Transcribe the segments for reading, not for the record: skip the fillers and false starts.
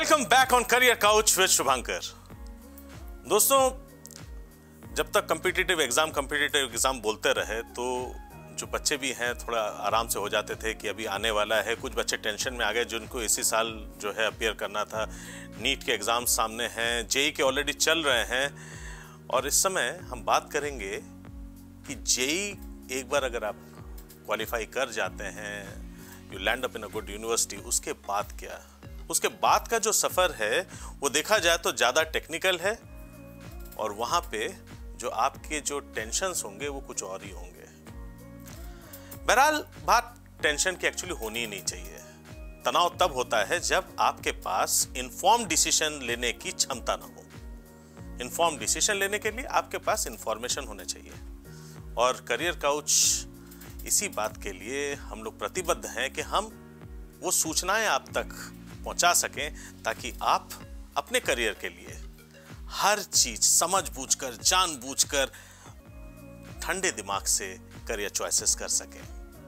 Welcome back on career couch with Shubhankar. दोस्तों, जब तक कॉम्पिटिटिव एग्जाम बोलते रहे तो जो बच्चे भी हैं थोड़ा आराम से हो जाते थे कि अभी आने वाला है। कुछ बच्चे टेंशन में आ गए जिनको इसी साल जो है अपीयर करना था। नीट के एग्ज़ाम सामने हैं, जेई के ऑलरेडी चल रहे हैं और इस समय हम बात करेंगे कि जेई एक बार अगर आप क्वालिफाई कर जाते हैं, you land up in a good university, उसके बाद क्या, उसके बाद का जो सफ़र है वो देखा जाए तो ज़्यादा टेक्निकल है और वहाँ पे जो आपके जो टेंशन्स होंगे वो कुछ और ही होंगे। बहरहाल बात टेंशन की एक्चुअली होनी ही नहीं चाहिए। तनाव तब होता है जब आपके पास इन्फॉर्म डिसीजन लेने की क्षमता ना हो। इन्फॉर्म डिसीजन लेने के लिए आपके पास इंफॉर्मेशन होने चाहिए और करियर काउच इसी बात के लिए हम लोग प्रतिबद्ध हैं कि हम वो सूचनाएं आप तक पहुंचा सकें ताकि आप अपने करियर के लिए हर चीज समझबूझकर, जानबूझकर, ठंडे दिमाग से करियर चॉइसेस कर सकें।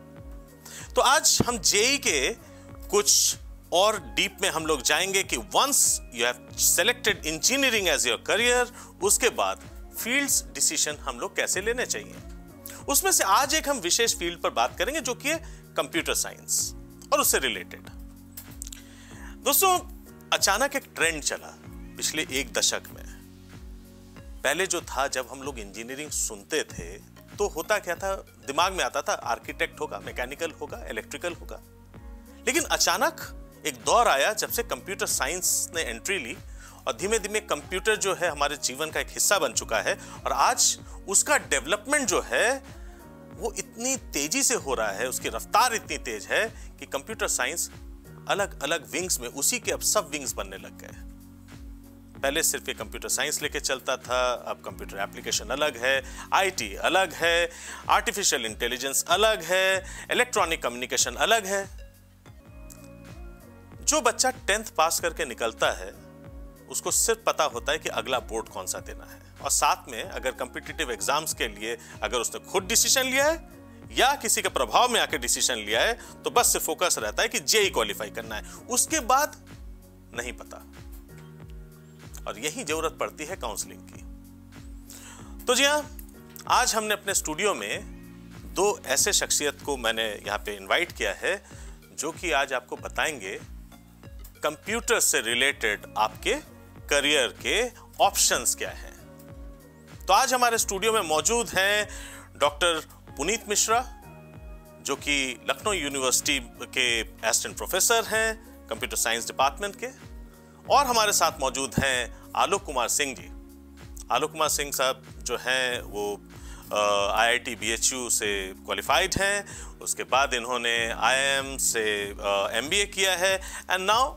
तो आज हम जेई के कुछ और डीप में हम लोग जाएंगे कि once you have selected engineering as your career, उसके बाद फील्ड्स डिसीजन हम लोग कैसे लेने चाहिए। उसमें से आज एक हम विशेष फील्ड पर बात करेंगे जो कि है कंप्यूटर साइंस और उससे रिलेटेड। दोस्तों, अचानक एक ट्रेंड चला पिछले एक दशक में। पहले जो था, जब हम लोग इंजीनियरिंग सुनते थे तो होता क्या था, दिमाग में आता था आर्किटेक्ट होगा, मैकेनिकल होगा, इलेक्ट्रिकल होगा। लेकिन अचानक एक दौर आया जब से कंप्यूटर साइंस ने एंट्री ली और धीमे धीमे कंप्यूटर जो है हमारे जीवन का एक हिस्सा बन चुका है और आज उसका डेवलपमेंट जो है वो इतनी तेजी से हो रहा है, उसकी रफ्तार इतनी तेज है कि कंप्यूटर साइंस अलग अलग विंग्स में, उसी के अब सब विंग्स बनने लग गए। पहले सिर्फ ये कंप्यूटर साइंस लेके चलता था, अब कंप्यूटर एप्लीकेशन अलग है, आईटी अलग है, आर्टिफिशियल इंटेलिजेंस अलग है, इलेक्ट्रॉनिक कम्युनिकेशन अलग है। जो बच्चा 10th पास करके निकलता है उसको सिर्फ पता होता है कि अगला बोर्ड कौन सा देना है और साथ में अगर कॉम्पिटिटिव एग्जाम्स के लिए अगर उसने खुद डिसीजन लिया है या किसी के प्रभाव में आकर डिसीजन लिया है तो बस से फोकस रहता है कि जेई क्वालिफाई करना है, उसके बाद नहीं पता। और यही जरूरत पड़ती है काउंसलिंग की। तो जी हां, आज हमने अपने स्टूडियो में दो ऐसे शख्सियत को मैंने यहां पे इनवाइट किया है जो कि आज आपको बताएंगे कंप्यूटर से रिलेटेड आपके करियर के ऑप्शंस क्या हैं। तो आज हमारे स्टूडियो में मौजूद हैं डॉक्टर पुनीत मिश्रा, जो कि लखनऊ यूनिवर्सिटी के असिस्टेंट प्रोफेसर हैं कंप्यूटर साइंस डिपार्टमेंट के, और हमारे साथ मौजूद हैं आलोक कुमार सिंह जी। आलोक कुमार सिंह साहब जो हैं वो IIT BHU से क्वालिफाइड हैं, उसके बाद इन्होंने IIM से MBA किया है एंड नाउ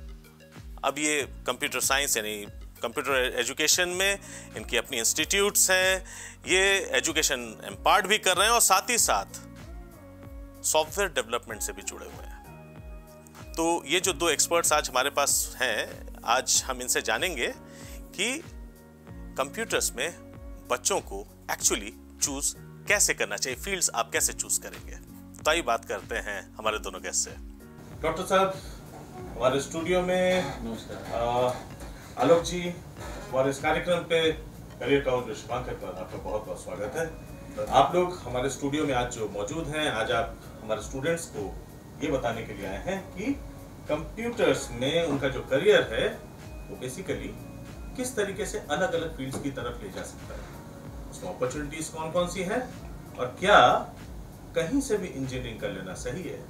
अब ये कंप्यूटर साइंस यानी कंप्यूटर एजुकेशन में इनकी अपनी इंस्टीट्यूट्स हैं, ये एजुकेशन इम्पार्ट भी कर रहे हैं और साथ ही साथ सॉफ्टवेयर डेवलपमेंट से भी जुड़े हुए हैं। तो ये जो दो एक्सपर्ट्स आज हमारे पास हैं, आज हम इनसे जानेंगे कि कंप्यूटर्स में बच्चों को एक्चुअली चूज कैसे करना चाहिए, फील्ड्स आप कैसे चूज करेंगे। तो आइए बात करते हैं हमारे दोनों गेस्ट से। डॉक्टर साहब हमारे स्टूडियो में, आलोक जी हमारे इस कार्यक्रम पे करियर काउच शुभंकर पर आपका बहुत बहुत स्वागत है। आप लोग हमारे स्टूडियो में आज जो मौजूद हैं, आज आप हमारे स्टूडेंट्स को ये बताने के लिए आए हैं कि कंप्यूटर्स में उनका जो करियर है वो बेसिकली किस तरीके से अलग अलग फील्ड्स की तरफ ले जा सकता है, उसमें अपॉर्चुनिटीज कौन कौन सी हैं और क्या कहीं से भी इंजीनियरिंग कर लेना सही है।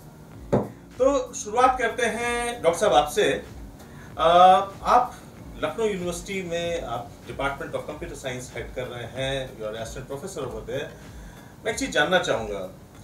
तो शुरुआत करते हैं डॉक्टर साहब आपसे। आप लखनऊ यूनिवर्सिटी में आप department of computer science head कर रहे हैं, यू आर असिस्टेंट प्रोफेसर होते हैं। मैं एक चीज जानना चाहूंगा,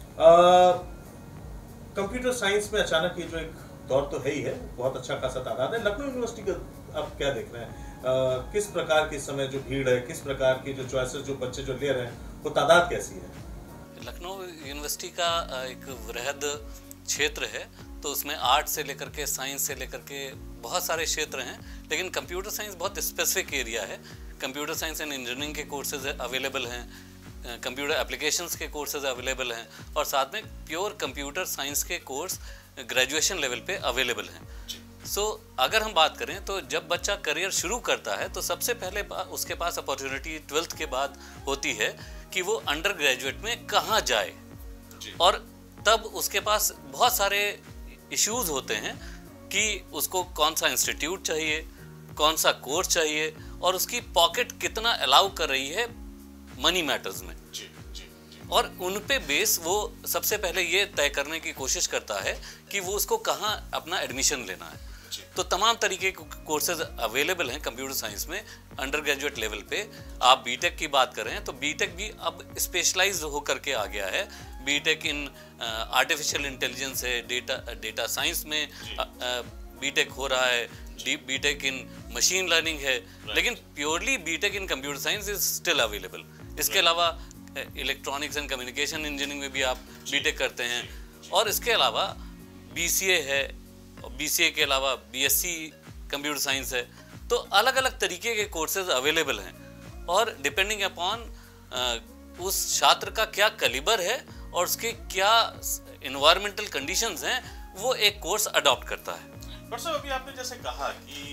कंप्यूटर साइंस में अचानक ये जो एक दौर तो है ही है, बहुत अच्छा खासा तादाद है, लखनऊ यूनिवर्सिटी का आप क्या देख रहे हैं, किस प्रकार की समय जो भीड़ है, किस प्रकार की जो चॉइसेस जो बच्चे जो ले रहे हैं वो तादाद कैसी है? लखनऊ यूनिवर्सिटी का एक वृहद क्षेत्र है, तो उसमें आर्ट से लेकर के साइंस से लेकर के बहुत सारे क्षेत्र हैं, लेकिन कंप्यूटर साइंस बहुत स्पेसिफिक एरिया है। कंप्यूटर साइंस एंड इंजीनियरिंग के कोर्सेज अवेलेबल हैं, कंप्यूटर एप्लीकेशंस के कोर्सेज अवेलेबल हैं और साथ में प्योर कंप्यूटर साइंस के कोर्स ग्रेजुएशन लेवल पे अवेलेबल हैं। अगर हम बात करें तो जब बच्चा करियर शुरू करता है तो सबसे पहले उसके पास अपॉर्चुनिटी 12th के बाद होती है कि वो अंडर ग्रेजुएट में कहाँ जाए, और तब उसके पास बहुत सारे इश्यूज होते हैं कि उसको कौन सा इंस्टीट्यूट चाहिए, कौन सा कोर्स चाहिए, और उसकी पॉकेट कितना अलाउ कर रही है मनी मैटर्स में। और उन पे बेस वो सबसे पहले ये तय करने की कोशिश करता है कि वो उसको कहाँ अपना एडमिशन लेना है। तो तमाम तरीके के कोर्सेज अवेलेबल हैं कंप्यूटर साइंस में अंडर ग्रेजुएट लेवल पे। आप बीटेक की बात कर रहे हैं तो बीटेक भी अब स्पेशलाइज होकर के आ गया है। बीटेक इन आर्टिफिशियल इंटेलिजेंस है, डेटा साइंस में बीटेक हो रहा है, बीटेक इन मशीन लर्निंग है, लेकिन purely B Tech in computer science is still available. इसके अलावा इलेक्ट्रॉनिक्स एंड कम्युनिकेशन इंजीनियरिंग में भी आप बीटेक करते हैं, और इसके अलावा बीसीए है, बीसीए के अलावा बीएससी कंप्यूटर साइंस है। तो अलग अलग तरीके के कोर्सेज अवेलेबल हैं, और डिपेंडिंग अपॉन उस छात्र का क्या कैलिबर है और उसके क्या इन्वायरमेंटल कंडीशंस हैं, वो एक कोर्स अडॉप्ट करता है। डॉक्टर साहब, अभी आपने जैसे कहा कि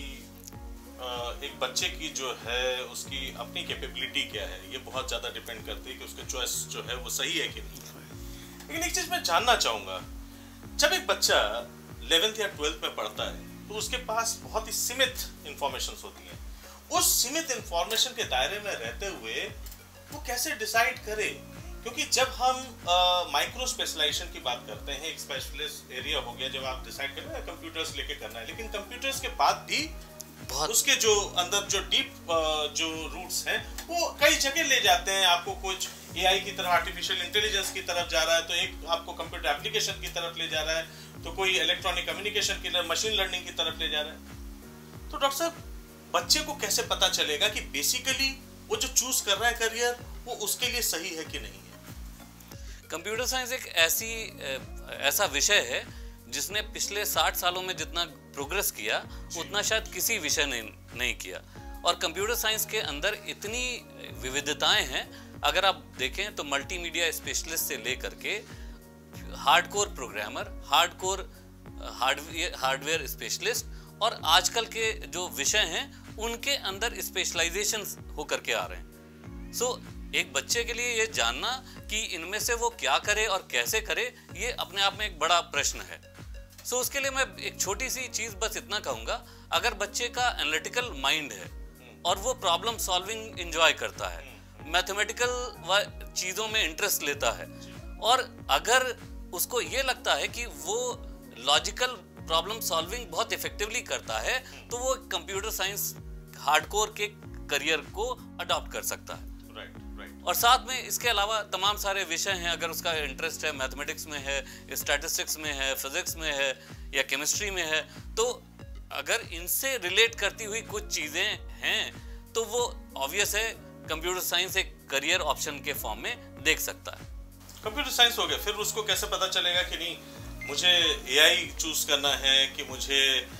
एक बच्चे की जो है उसकी अपनी कैपेबिलिटी क्या है, ये बहुत ज़्यादा डिपेंड करती है कि उसका चॉइस जो है वो सही है कि नहीं। लेकिन एक चीज़ मैं जानना चाहूँगा, जब एक बच्चा 11th या 12th में पढ़ता है तो उसके पास बहुत ही सीमित इंफॉर्मेशन होती हैं। उस सीमित इंफॉर्मेशन के दायरे में रहते हुए वो कैसे डिसाइड करे? क्योंकि जब हम माइक्रो स्पेशलाइजेशन की बात करते हैं, एक स्पेशलिस्ट एरिया हो गया, जब आप डिसाइड कर रहे हैं कंप्यूटर्स लेके करना है, लेकिन कंप्यूटर्स के बाद भी उसके जो अंदर जो डीप जो रूट्स हैं वो कई जगह ले जाते हैं आपको। कुछ एआई की तरफ, आर्टिफिशियल इंटेलिजेंस की तरफ जा रहा है, तो एक आपको कंप्यूटर एप्लीकेशन की तरफ ले जा रहा है, तो कोई इलेक्ट्रॉनिक कम्युनिकेशन की तरफ, मशीन लर्निंग की तरफ ले जा रहा है। तो डॉक्टर साहब, बच्चे को कैसे पता चलेगा कि बेसिकली वो जो चूज कर रहा है करियर वो उसके लिए सही है कि नहीं है? कंप्यूटर साइंस एक ऐसा विषय है जिसने पिछले 60 सालों में जितना प्रोग्रेस किया उतना शायद किसी विषय ने नहीं किया। और कंप्यूटर साइंस के अंदर इतनी विविधताएं हैं, अगर आप देखें तो मल्टीमीडिया स्पेशलिस्ट से लेकर के hardcore programmer, hardcore hardware specialist, और आजकल के जो विषय हैं उनके अंदर स्पेशलाइजेशन होकर के आ रहे हैं। एक बच्चे के लिए ये जानना कि इनमें से वो क्या करे और कैसे करे, ये अपने आप में एक बड़ा प्रश्न है। उसके लिए मैं एक छोटी सी चीज बस इतना कहूंगा, अगर बच्चे का एनालिटिकल माइंड है और वो प्रॉब्लम सॉल्विंग एंजॉय करता है, मैथमेटिकल चीजों में इंटरेस्ट लेता है, और अगर उसको ये लगता है कि वो लॉजिकल प्रॉब्लम सॉल्विंग बहुत इफेक्टिवली करता है, तो वो कंप्यूटर साइंस हार्डकोर के करियर को अडॉप्ट कर सकता है। और साथ में इसके अलावा तमाम सारे विषय हैं, अगर उसका इंटरेस्ट है मैथमेटिक्स में है, स्टैटिस्टिक्स में है, फिजिक्स में है, या केमिस्ट्री में है, तो अगर इनसे रिलेट करती हुई कुछ चीज़ें हैं तो वो ऑब्वियस है कंप्यूटर साइंस एक करियर ऑप्शन के फॉर्म में देख सकता है। कंप्यूटर साइंस हो गया, फिर उसको कैसे पता चलेगा कि नहीं मुझे एआई चूज करना है, कि मुझे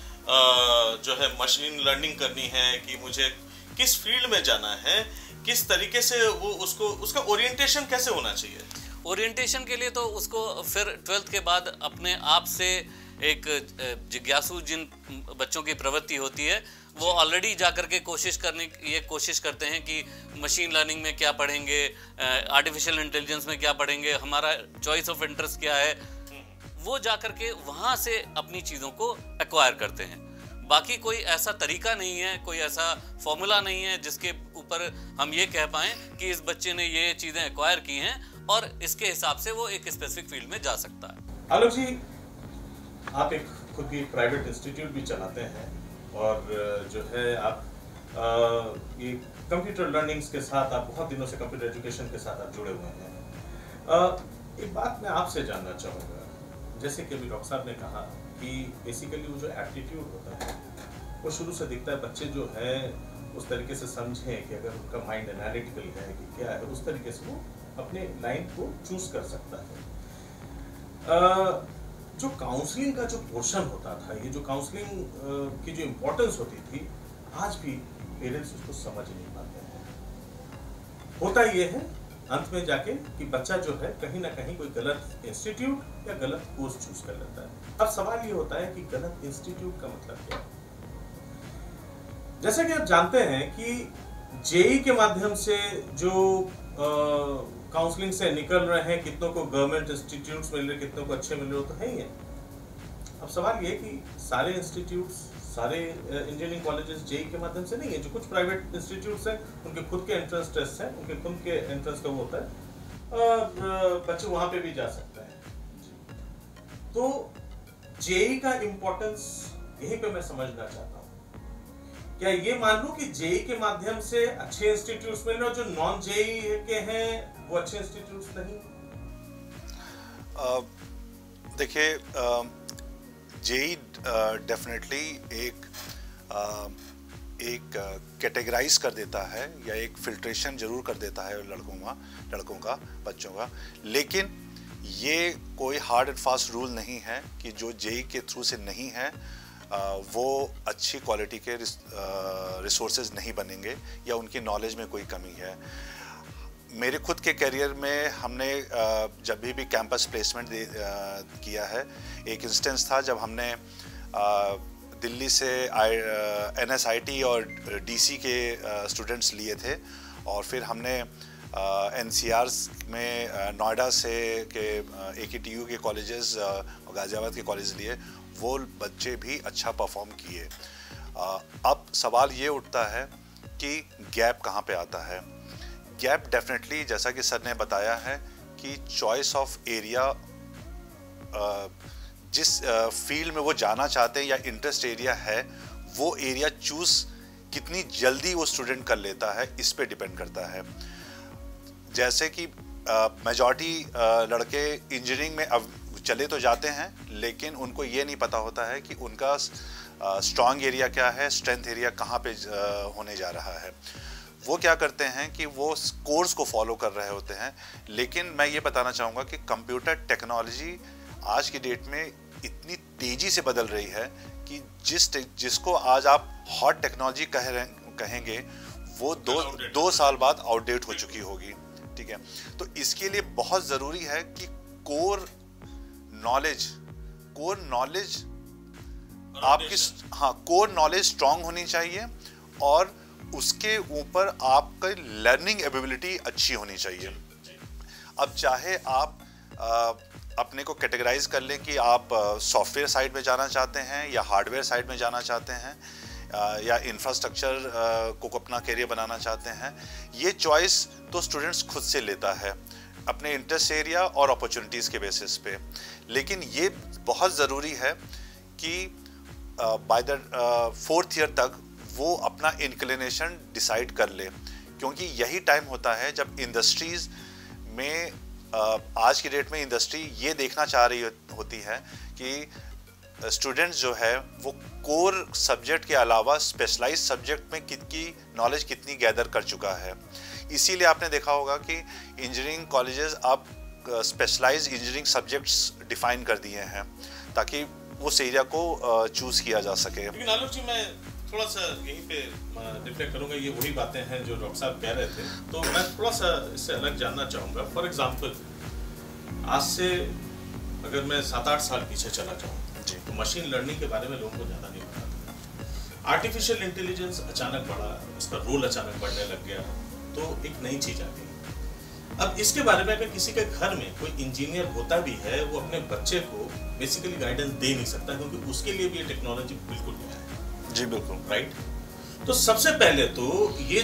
जो है मशीन लर्निंग करनी है, कि मुझे किस फील्ड में जाना है, किस तरीके से वो उसका ओरिएंटेशन कैसे होना चाहिए? ओरिएंटेशन के लिए तो उसको फिर 12th के बाद अपने आप से एक जिज्ञासु जिन बच्चों की प्रवृत्ति होती है, वो ऑलरेडी जाकर के कोशिश करते हैं कि मशीन लर्निंग में क्या पढ़ेंगे, आर्टिफिशियल इंटेलिजेंस में क्या पढ़ेंगे, हमारा चॉइस ऑफ इंटरेस्ट क्या है, वो जाकर के वहाँ से अपनी चीज़ों को एक्वायर करते हैं। बाकी कोई ऐसा तरीका नहीं है, कोई ऐसा फॉर्मूला नहीं है जिसके ऊपर हम ये कह पाएं कि इस बच्चे ने ये चीज़ें एक्वायर की हैं और इसके हिसाब से वो एक स्पेसिफिक फील्ड में जा सकता है। आलोक जी, आप एक खुद की प्राइवेट इंस्टीट्यूट भी चलाते हैं, और जो है आप ये कंप्यूटर लर्निंग्स के साथ आप बहुत दिनों से कंप्यूटर एजुकेशन के साथ आप जुड़े हुए हैं। एक बात मैं आपसे जानना चाहूँगा, जैसे कि अभी डॉक्टर साहब ने कहा कि बेसिकली वो जो एप्टीट्यूड होता है वो शुरू से दिखता है, बच्चे जो है उस तरीके से समझें कि अगर उनका माइंड एनालिटिकल है कि क्या है, उस तरीके से वो अपने लाइन को चूज कर सकता है। जो काउंसलिंग का जो पोर्शन होता था, ये जो काउंसलिंग की जो इम्पोर्टेंस होती थी, आज भी पेरेंट्स उसको समझ नहीं पाते हैं। होता ये है अंत में जाके कि बच्चा जो है कहीं ना कहीं कोई गलत इंस्टीट्यूट या गलत कोर्स चूज कर लेता है। अब सवाल ये होता है कि गलत इंस्टीट्यूट का मतलब क्या है। जैसा कि आप जानते हैं कि जेई के माध्यम से जो काउंसलिंग से निकल रहे हैं, कितनों को गवर्नमेंट इंस्टीट्यूट्स मिल रहे, कितनों को अच्छे मिल रहे, हो तो है ही है। अब सवाल ये कि सारे इंस्टीट्यूट्स, सारे इंजीनियरिंग कॉलेजेस जेई के माध्यम से नहीं है। जो कुछ प्राइवेट इंस्टीट्यूट्स हैं उनके खुद के एंट्रेंस टेस्ट हैं, उनके खुद के एंट्रेंस का वो होता है, बच्चे वहां पे भी जा सकते हैं। तो जेई का इंपॉर्टेंस यहीं पे मैं समझना चाहता हूँ। क्या ये मान लूं कि जेई के माध्यम से अच्छे इंस्टीट्यूट्स मिल रहे, जो नॉन जेई के हैं वो अच्छे इंस्टीट्यूट्स नहीं? देखिए, जेई डेफिनेटली एक कैटेगराइज कर देता है या एक फिल्ट्रेशन जरूर कर देता है लड़कों का, बच्चों का, लेकिन ये कोई हार्ड एंड फास्ट रूल नहीं है कि जो जेई के थ्रू से नहीं है वो अच्छी क्वालिटी के रिसोर्सेज नहीं बनेंगे या उनकी नॉलेज में कोई कमी है। मेरे खुद के करियर में हमने जब भी कैंपस प्लेसमेंट किया है, एक इंस्टेंस था जब हमने दिल्ली से NSIT और DC के स्टूडेंट्स लिए थे, और फिर हमने NCR में नोएडा से के AKTU के कॉलेजेस और गाजियाबाद के कॉलेज लिए। वो बच्चे भी अच्छा परफॉर्म किए। अब सवाल ये उठता है कि गैप कहाँ पे आता है। गैप डेफिनेटली, जैसा कि सर ने बताया है, कि चॉइस ऑफ एरिया, जिस फील्ड में वो जाना चाहते हैं या इंटरेस्ट एरिया है, वो एरिया चूज कितनी जल्दी वो स्टूडेंट कर लेता है, इस पे डिपेंड करता है। जैसे कि मेजॉरिटी लड़के इंजीनियरिंग में अब चले तो जाते हैं, लेकिन उनको ये नहीं पता होता है कि उनका स्ट्रॉन्ग एरिया क्या है, स्ट्रेंथ एरिया कहाँ पे होने जा रहा है। वो क्या करते हैं कि वो कोर्स को फॉलो कर रहे होते हैं। लेकिन मैं ये बताना चाहूँगा कि कंप्यूटर टेक्नोलॉजी आज की डेट में इतनी तेज़ी से बदल रही है कि जिसको आज आप हॉट टेक्नोलॉजी कहेंगे, वो दो साल बाद आउटडेट हो चुकी होगी। ठीक है, तो इसके लिए बहुत ज़रूरी है कि कोर नॉलेज आपकी, कोर नॉलेज स्ट्रांग होनी चाहिए, और उसके ऊपर आपका लर्निंग एबिलिटी अच्छी होनी चाहिए। अब चाहे आप अपने को कैटेगराइज कर लें कि आप सॉफ्टवेयर साइड में जाना चाहते हैं या हार्डवेयर साइड में जाना चाहते हैं या इंफ्रास्ट्रक्चर को अपना करियर बनाना चाहते हैं, ये चॉइस तो स्टूडेंट्स खुद से लेता है अपने इंटरेस्ट एरिया और अपॉर्चुनिटीज़ के बेसिस पे। लेकिन ये बहुत ज़रूरी है कि बाय द 4th ईयर तक वो अपना इंक्लिनेशन डिसाइड कर ले, क्योंकि यही टाइम होता है जब इंडस्ट्रीज़ में आज की डेट में इंडस्ट्री ये देखना चाह रही होती है कि स्टूडेंट्स जो है वो कोर सब्जेक्ट के अलावा स्पेशलाइज सब्जेक्ट में कितनी नॉलेज कितनी गैदर कर चुका है। इसीलिए आपने देखा होगा कि इंजीनियरिंग कॉलेजेस अब स्पेशलाइज इंजीनियरिंग सब्जेक्ट्स डिफाइन कर दिए हैं ताकि उस एरिया को चूज किया जा सके। लेकिन आलोक जी, मैं थोड़ा सा यहीं पे रिफ्लेक्ट करूंगा, ये वही बातें हैं जो डॉक्टर साहब कह रहे थे, तो मैं थोड़ा सा इससे अलग जानना चाहूँगा। फॉर एग्जांपल, आज से अगर मैं 7-8 साल पीछे चला जाऊँ तो मशीन लर्निंग के बारे में लोगों को ज़्यादा नहीं पता था। आर्टिफिशियल इंटेलिजेंस अचानक बढ़ा, उसका रोल अचानक बढ़ने लग गया, तो एक नई चीज़ आ गई। अब इसके बारे में अगर किसी के घर में कोई इंजीनियर होता भी है, वो अपने बच्चे को बेसिकली गाइडेंस दे नहीं सकता, क्योंकि उसके लिए भी ये टेक्नोलॉजी बिल्कुल नया है। जी बिल्कुल, राइट। तो सबसे पहले तो ये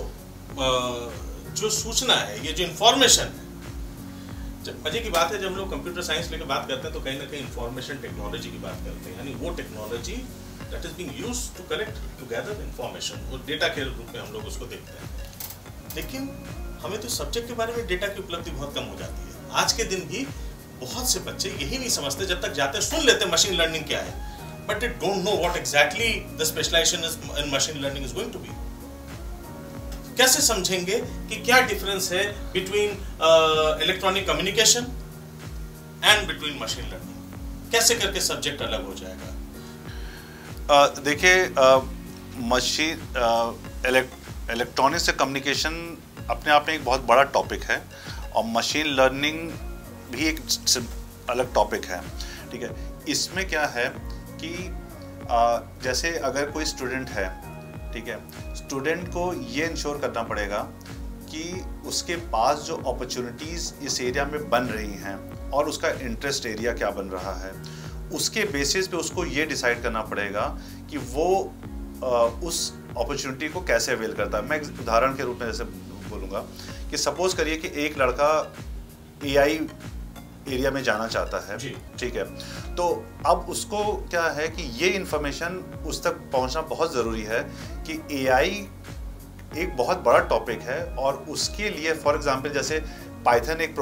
जो सूचना है, ये जो इंफॉर्मेशन है, मजे की बात है जब हम लोग कंप्यूटर साइंस लेकर बात करते हैं तो कहीं ना कहीं इंफॉर्मेशन टेक्नोलॉजी की बात करते हैं, यानी वो technology that is being used to collect to gather information, और डेटा के रूप में हम लोग उसको देखते हैं। लेकिन हमें तो सब्जेक्ट के बारे में डेटा की उपलब्धि बहुत कम हो जाती है। आज के दिन भी बहुत से बच्चे यही नहीं समझते, जब तक जाते सुन लेते मशीन लर्निंग क्या है, but they don't know what exactly the specialization in machine learning is going to be. कैसे समझेंगे कि क्या डिफरेंस है between electronic communication and between machine learning? कैसे करके सब्जेक्ट अलग हो जाएगा? देखिए, मशीन इलेक्ट्रॉनिक से कम्युनिकेशन अपने आप में एक बहुत बड़ा टॉपिक है और मशीन लर्निंग भी एक अलग टॉपिक है, ठीक है। इसमें क्या है कि जैसे अगर कोई स्टूडेंट है, ठीक है, स्टूडेंट को ये इंश्योर करना पड़ेगा कि उसके पास जो अपॉर्चुनिटीज़ इस एरिया में बन रही हैं और उसका इंटरेस्ट एरिया क्या बन रहा है, उसके बेसिस पे उसको ये डिसाइड करना पड़ेगा कि वो उस अपॉर्चुनिटी को कैसे अवेल करता है। मैं एक उदाहरण के रूप में जैसे बोलूँगा कि सपोज करिए कि एक लड़का AI एरिया में जाना चाहता है, ठीक है, तो अब उसको क्या है कि ये इंफॉर्मेशन उस तक पहुंचना बहुत ज़रूरी है कि AI एक बहुत बड़ा टॉपिक है और उसके लिए फॉर एग्जांपल जैसे पाइथन एक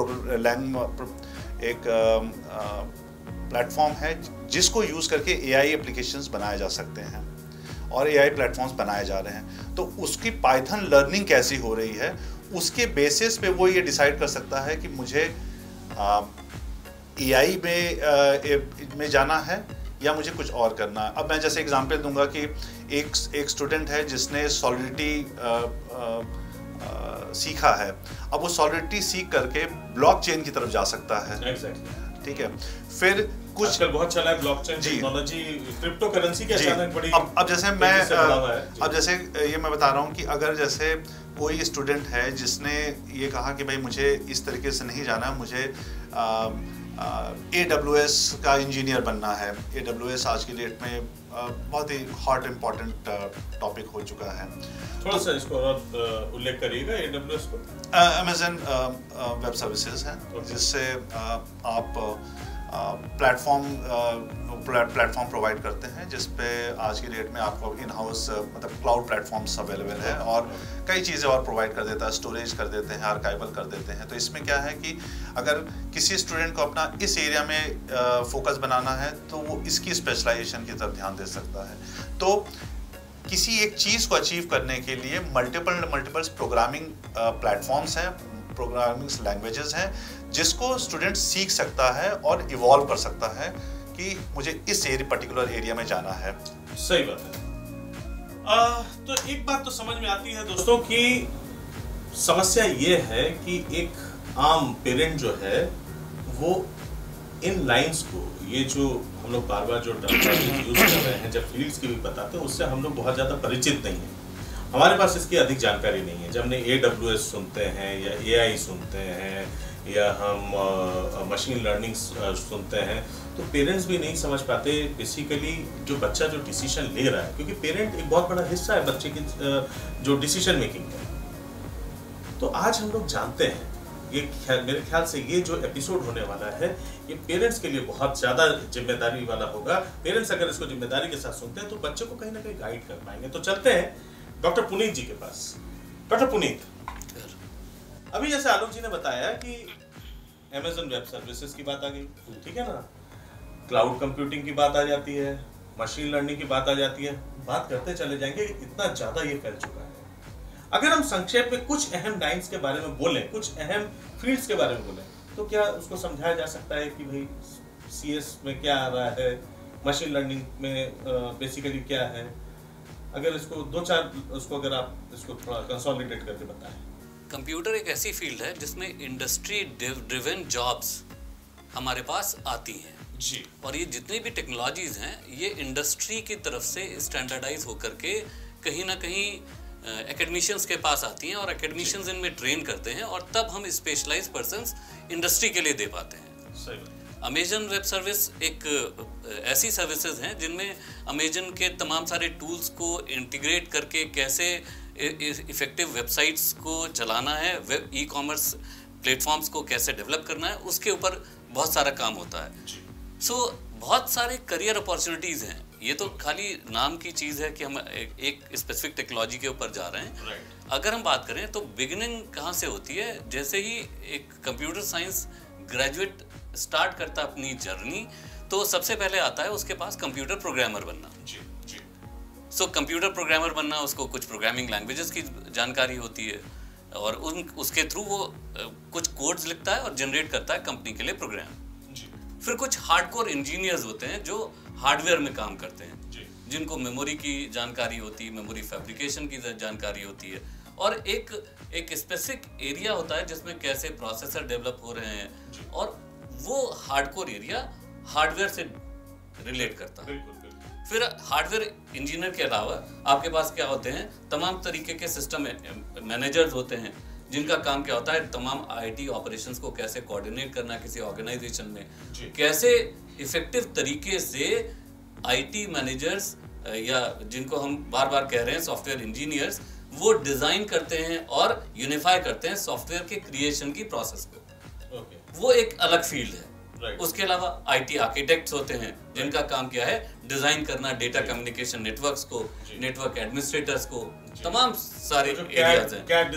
प्लेटफॉर्म है जिसको यूज़ करके AI एप्लीकेशंस बनाए जा सकते हैं और AI प्लेटफॉर्म्स बनाए जा रहे हैं। तो उसकी पाइथन लर्निंग कैसी हो रही है, उसके बेसिस पे वो ये डिसाइड कर सकता है कि मुझे AI में जाना है या मुझे कुछ और करना है। अब मैं जैसे एग्जांपल दूंगा कि एक स्टूडेंट है जिसने सॉलिडिटी सीखा है, अब वो सॉलिडिटी सीख करके ब्लॉकचेन की तरफ जा सकता है, ठीक है। फिर कुछ आजकल बहुत चला है ब्लॉकचेन टेक्नोलॉजी, क्रिप्टो करेंसी की अचानक बड़ी अब जैसे मैं अब जैसे ये मैं बता रहा हूँ कि अगर जैसे कोई स्टूडेंट है जिसने ये कहा कि भाई मुझे इस तरीके से नहीं जाना, मुझे AWS का इंजीनियर बनना है। AWS आज की डेट में बहुत ही हॉट इम्पोर्टेंट टॉपिक हो चुका है। थोड़ा सा इसको और उल्लेख करिएगा AWS को। Amazon वेब सर्विसेज है जिससे आप प्लेटफॉर्म प्रोवाइड करते हैं जिस पे आज की डेट में आपको इन हाउस मतलब क्लाउड प्लेटफॉर्म्स अवेलेबल है और कई चीज़ें और प्रोवाइड कर देता है, स्टोरेज कर देते हैं, आर्काइवल कर देते हैं। तो इसमें क्या है कि अगर किसी स्टूडेंट को अपना इस एरिया में फोकस बनाना है तो वो इसकी स्पेशलाइजेशन की तरफ ध्यान दे सकता है। तो किसी एक चीज़ को अचीव करने के लिए मल्टीपल प्रोग्रामिंग प्लेटफॉर्म्स हैं, प्रोग्रामिंग लैंग्वेजेस हैं जिसको स्टूडेंट सीख सकता है और इवॉल्व कर सकता है कि मुझे इस पर्टिकुलर एरिया में जाना है। सही बात है। तो एक बात तो समझ में आती है दोस्तों कि समस्या ये है कि एक आम पेरेंट जो है वो इन लाइंस को, ये जो हम लोग बार बार जो यूज कर रहे हैं, जब फील्ड्स की भी बताते हैं उससे हम लोग बहुत ज़्यादा परिचित नहीं हैं, हमारे पास इसकी अधिक जानकारी नहीं है। जब हमने AWS सुनते हैं या AI सुनते हैं या हम मशीन लर्निंग सुनते हैं तो पेरेंट्स भी नहीं समझ पाते बेसिकली जो बच्चा जो डिसीजन ले रहा है, क्योंकि पेरेंट एक बहुत बड़ा हिस्सा है बच्चे की जो डिसीजन मेकिंग है। तो आज हम लोग जानते हैं, ये मेरे ख्याल से ये जो एपिसोड होने वाला है ये पेरेंट्स के लिए बहुत ज़्यादा जिम्मेदारी वाला होगा। पेरेंट्स अगर इसको जिम्मेदारी के साथ सुनते हैं तो बच्चे को कहीं ना कहीं गाइड कर पाएंगे। तो चलते हैं डॉक्टर पुनीत जी के पास। डॉक्टर पुनीत, अभी जैसे आलोक जी ने बताया कि Amazon वेब सर्विसेज की बात आ गई, ठीक है ना, क्लाउड कंप्यूटिंग की बात आ जाती है, मशीन लर्निंग की बात आ जाती है, बात करते चले जाएंगे, इतना ज्यादा ये फैल चुका है। अगर हम संक्षेप में कुछ अहम लाइंस के बारे में बोलें, कुछ अहम फील्ड्स के बारे में बोलें, तो क्या उसको समझाया जा सकता है कि भाई CS में क्या आ रहा है, मशीन लर्निंग में बेसिकली क्या है? अगर इसको दो चार उसको अगर आप इसको थोड़ा कंसोलिडेट करके बताएं। कंप्यूटर एक ऐसी फील्ड है जिसमें इंडस्ट्री ड्रिवन जॉब्स हमारे पास आती हैं जी, और ये जितनी भी टेक्नोलॉजीज हैं ये इंडस्ट्री की तरफ से स्टैंडर्डाइज होकर के कहीं ना कहीं एकेडमिशियंस के पास आती हैं और एकेडमिशियंस इनमें ट्रेन करते हैं और तब हम स्पेशलाइज पर्सन्स इंडस्ट्री के लिए दे पाते हैं। सही। अमेजन वेब सर्विस एक ऐसी सर्विसेज हैं जिनमें अमेजन के तमाम सारे टूल्स को इंटीग्रेट करके कैसे इफ़ेक्टिव वेबसाइट्स को चलाना है, वेब ई-कॉमर्स प्लेटफॉर्म्स को कैसे डेवलप करना है, उसके ऊपर बहुत सारा काम होता है। सो बहुत सारे करियर अपॉर्चुनिटीज़ हैं। ये तो खाली नाम की चीज़ है कि हम एक स्पेसिफिक टेक्नोलॉजी के ऊपर जा रहे हैं। अगर हम बात करें तो बिगिनिंग कहाँ से होती है, जैसे ही एक कंप्यूटर साइंस ग्रेजुएट स्टार्ट करता अपनी जर्नी तो सबसे पहले आता है उसके पास कंप्यूटर प्रोग्रामर बनना। सो कंप्यूटर प्रोग्रामर बनना, उसको कुछ प्रोग्रामिंग लैंग्वेजेस की जानकारी होती है और उसके थ्रू वो कुछ कोड्स लिखता है और जनरेट करता है कंपनी के लिए प्रोग्राम। फिर कुछ हार्डकोर इंजीनियर्स होते हैं जो हार्डवेयर में काम करते हैं, जिनको मेमोरी की जानकारी होती है, मेमोरी फैब्रिकेशन की जानकारी होती है और एक स्पेसिफिक एरिया होता है जिसमें कैसे प्रोसेसर डेवलप हो रहे हैं, और वो हार्डकोर एरिया हार्डवेयर से रिलेट करता है। फिर हार्डवेयर इंजीनियर के अलावा आपके पास क्या होते हैं, तमाम तरीके के सिस्टम मैनेजर्स होते हैं जिनका काम क्या होता है तमाम आईटी ऑपरेशंस को कैसे कोऑर्डिनेट करना किसी ऑर्गेनाइजेशन में, कैसे इफेक्टिव तरीके से आईटी मैनेजर्स या जिनको हम बार बार कह रहे हैं सॉफ्टवेयर इंजीनियर्स, वो डिजाइन करते हैं और यूनिफाई करते हैं सॉफ्टवेयर के क्रिएशन की प्रोसेस को। वो एक अलग फील्ड है। उसके अलावा आईटी आर्किटेक्ट्स होते हैं जिनका काम क्या है डिजाइन करना डेटा कम्युनिकेशन नेटवर्क्स को, नेटवर्क एडमिनिस्ट्रेटर्स को, तमाम सारे एरियाज हैं। कैड